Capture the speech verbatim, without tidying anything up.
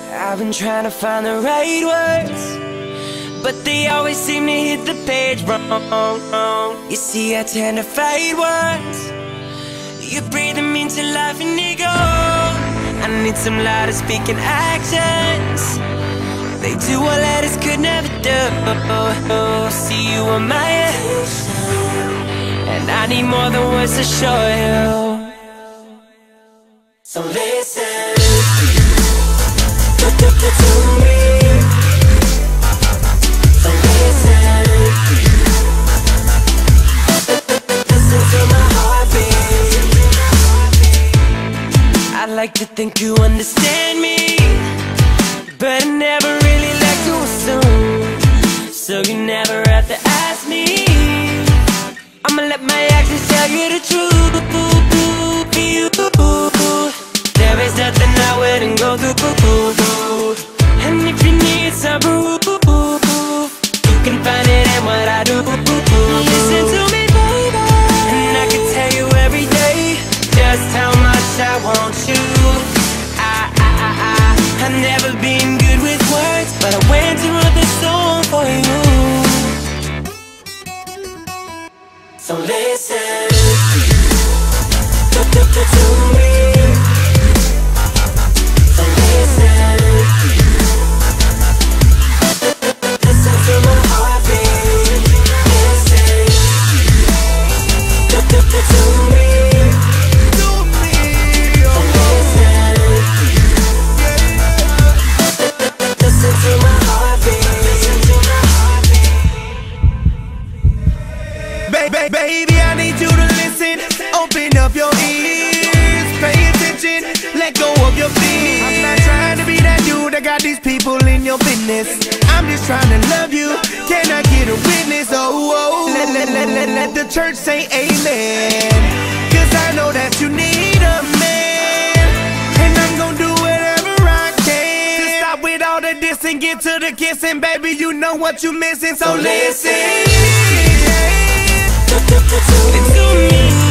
I've been trying to find the right words, but they always seem to hit the page wrong. You see, I tend to fight words. You breathe them into life and they go. I need some louder speaking actions. They do what letters could never do. See, you are my and I need more than words to show you. So listen to, to, to, to me. So listen, listen to my heartbeat. I'd like to think you understand me, but I never really like to assume. So you never have to ask me. I'ma let my actions tell you the truth. You, there is nothing I wouldn't go through. And if you need some proof, you can find it in what I do. Listen to me, baby, and I can tell you every day just how much I want you. I, I, I, I, I've never been good with words, but I went to write this song for you. So listen to, to, to, to me. So listen, listen to my heartbeat. Listen to, to, to, to me. To me. So listen, listen to my heartbeat. Baby, baby, I need you to listen. Open up your ears, pay attention, let go of your fears. I'm not trying to be that dude that got these people in your business. I'm just trying to love you. Can I get a witness? Oh, oh. Let, let, let, let, let the church say amen. Cause I know that you need a man, and I'm gonna do whatever I can to stop with all the diss and get to the kissing. Baby, you know what you missing, so listen. To me.